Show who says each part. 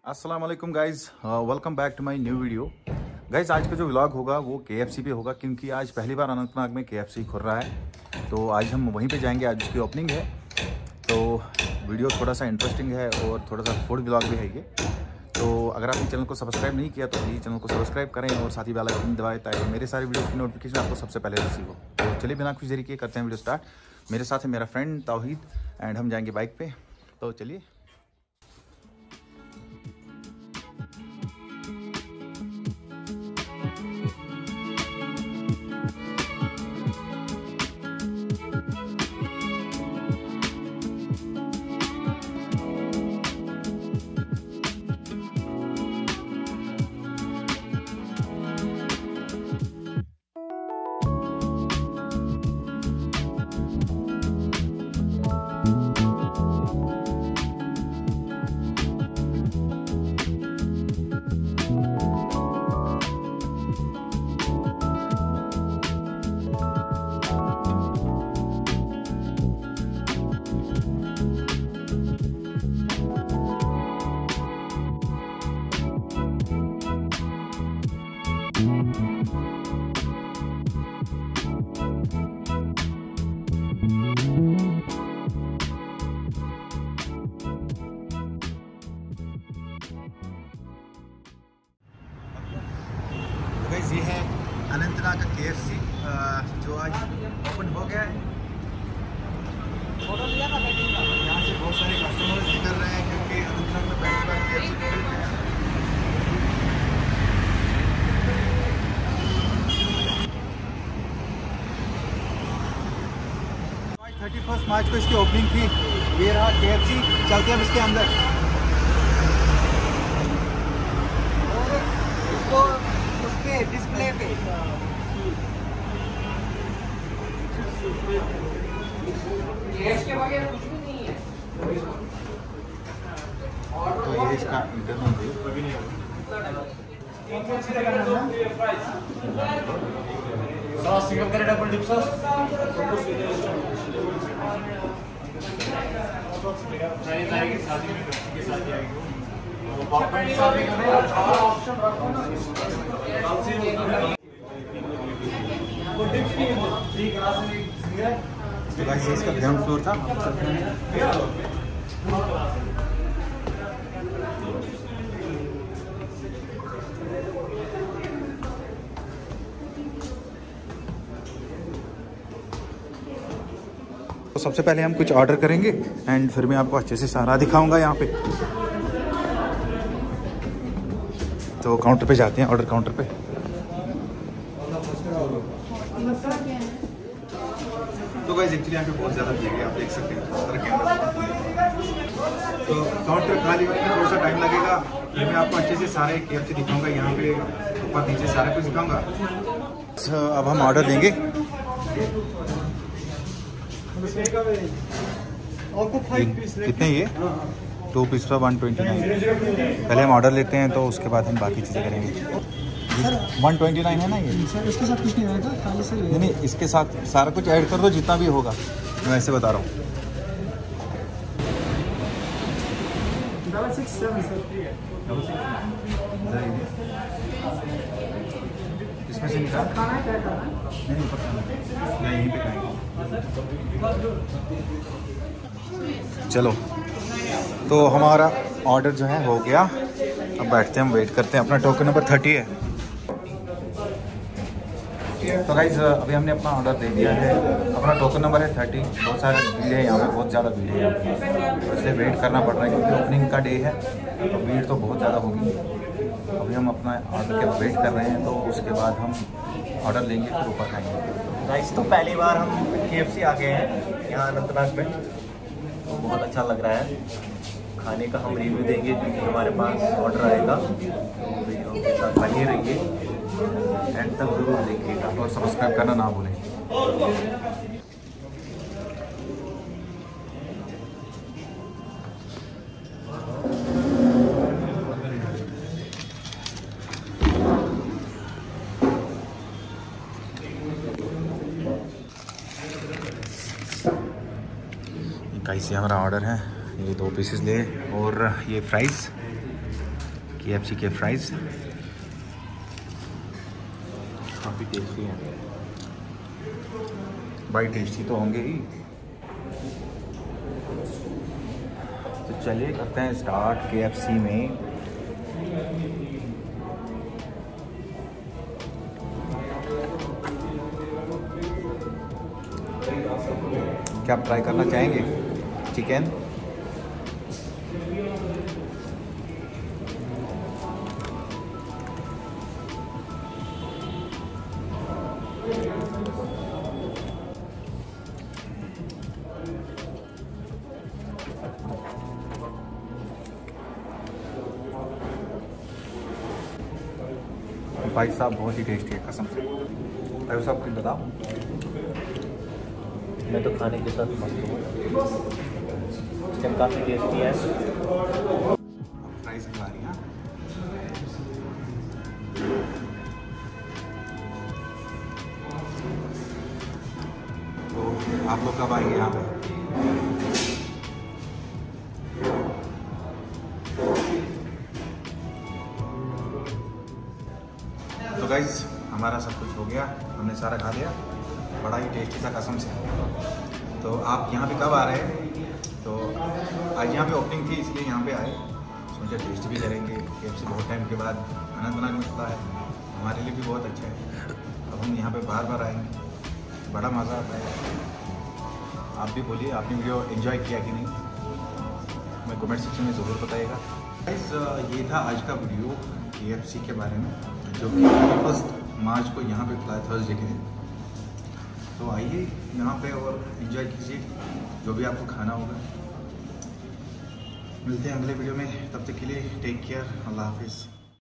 Speaker 1: अस्सलाम वालेकुम guys, welcome back to my new video. Guys आज का जो व्लॉग होगा वो KFC पे होगा, क्योंकि आज पहली बार अनंतनाग में KFC खुल रहा है। तो आज हम वहीं पे जाएंगे, आज उसकी ओपनिंग है। तो वीडियो थोड़ा सा इंटरेस्टिंग है और थोड़ा सा फूड व्लॉग भी है ये। तो अगर आपने चैनल को सब्सक्राइब नहीं किया तो प्लीज़ चैनल को सब्सक्राइब करें और साथ ही बेल आइकन दबाएं ताकि मेरे सारे वीडियो की नोटिफिकेशन आपको सबसे पहले रिसीव हो। तो चलिए बिना कुछ देरी किए करते हैं वीडियो स्टार्ट। मेरे साथ है मेरा फ्रेंड तौहीद एंड हम जाएंगे बाइक पे। तो चलिए। गाइस ये है अनंतनाग का KFC जो आज ओपन हो गया है। यहाँ से बहुत सारे कस्टमर्स निकल रहे हैं क्योंकि अनंतनाग में पहली बार KFC खुल गया है। 31 मार्च को इसकी ओपनिंग थी। ये रहा KFC, चलते हैं इसके अंदर।
Speaker 2: डिस्प्ले पे के बगैर कुछ भी नहीं है।
Speaker 1: तो ये इसका इंटरनल व्यू।
Speaker 3: सॉस सिंगल करे डबल डिप सॉस चाहिए जाएगी शादी में के साथ जाएगी वो पॉपकॉर्न के साथ में ऑप्शन रखो ना वो डिप्स नहीं है ठीक रास्ते में सिंगल।
Speaker 1: तो गाइस ये इसका ग्राउंड फ्लोर था। तो सबसे पहले हम कुछ ऑर्डर करेंगे एंड फिर मैं आपको अच्छे से सारा दिखाऊंगा यहाँ पे। तो काउंटर पे जाते हैं, ऑर्डर काउंटर पे। तो गाइस एक्चुअली यहाँ पे बहुत ज़्यादा भीड़ है, आप देख सकते हैं कैमरा। तो काउंटर खाली होने में थोड़ा सा टाइम लगेगा, फिर मैं आपको अच्छे से सारे KFC दिखाऊंगा, यहाँ पे ऊपर नीचे सारा कुछ दिखाऊंगा। अब हम ऑर्डर देंगे। कितने ये 2 पीस का 129। पहले हम ऑर्डर लेते हैं तो उसके बाद हम बाकी चीज़ें करेंगे। 129 है ना ये
Speaker 2: सर, इसके साथ कुछ नहीं आएगा, खाली से
Speaker 1: नहीं, इसके साथ सारा कुछ ऐड कर दो जितना भी होगा, मैं ऐसे बता रहा हूँ।
Speaker 2: 667 सर।
Speaker 1: इसमें से निकाल
Speaker 2: खाना है, क्या खाना है?
Speaker 1: नहीं पता नहीं, यहीं पे खाएंगे। चलो तो हमारा ऑर्डर जो है हो गया। अब बैठते हैं, हम वेट करते हैं। अपना टोकन नंबर 30 है। तो गाइस अभी हमने अपना ऑर्डर दे दिया है, अपना टोकन नंबर है 30। बहुत सारे भीड़ है यहाँ पे, बहुत ज़्यादा भीड़ है यहाँ पे, इसलिए वेट करना पड़ रहा है क्योंकि ओपनिंग का डे है तो भीड़ तो बहुत ज़्यादा होगी। अभी हम अपना ऑर्डर के वेट कर रहे हैं, तो उसके बाद हम ऑर्डर लेंगे फिर ऊपर खाएंगे।
Speaker 3: गाइस तो पहली बार हम KFC आ गए हैं यहाँ अनंतनाग में, तो बहुत अच्छा लग रहा है। खाने का हम रिव्यू देंगे क्योंकि हमारे पास ऑर्डर आएगा, तो वीडियो के साथ बने रहिए, एंड तक जरूर देखिएगा
Speaker 1: और सब्सक्राइब करना ना भूलें। गाइस ये हमारा ऑर्डर है, ये 2 पीसेस ले और ये फ्राइज़ KFC के फ्राइज
Speaker 3: काफ़ी टेस्टी हैं।
Speaker 1: भाई टेस्टी तो होंगे ही। तो चलिए करते हैं स्टार्ट KFC में। क्या आप ट्राई करना चाहेंगे चिकन? भाई साहब बहुत ही टेस्टी है कसम से। भाई साहब कुछ बताओ।
Speaker 3: मैं तो खाने के साथ मस्त हूँ। चिकन काफ़ी टेस्टी है।
Speaker 1: फ्राइज खिला रही हैं। तो आप लोग कब आएंगे यहाँ पे? तो गाइज हमारा सब कुछ हो गया, हमने सारा खा लिया। बड़ा ही टेस्टी था कसम से। तो आप यहाँ पे कब आ रहे हैं? तो आज यहाँ पे ओपनिंग थी इसलिए यहाँ पे आए, सोचा टेस्ट भी करेंगे। KFC बहुत टाइम के बाद अनंतनाग में खुला है, हमारे लिए भी बहुत अच्छा है। अब हम यहाँ पे बार बार आएंगे, बड़ा मज़ा आता है। आप भी बोलिए आपने वीडियो एंजॉय किया कि नहीं, मैं कमेंट सेक्शन में ज़रूर बताइएगा। गाइस ये था आज का वीडियो KFC के बारे में, जो कि 1 मार्च को यहाँ पे खुला है, थर्सडे के दिन। तो आइए यहाँ पे और एंजॉय कीजिए जो भी आपको खाना होगा। मिलते हैं अगले वीडियो में, तब तक के लिए टेक केयर, अल्लाह हाफिज़।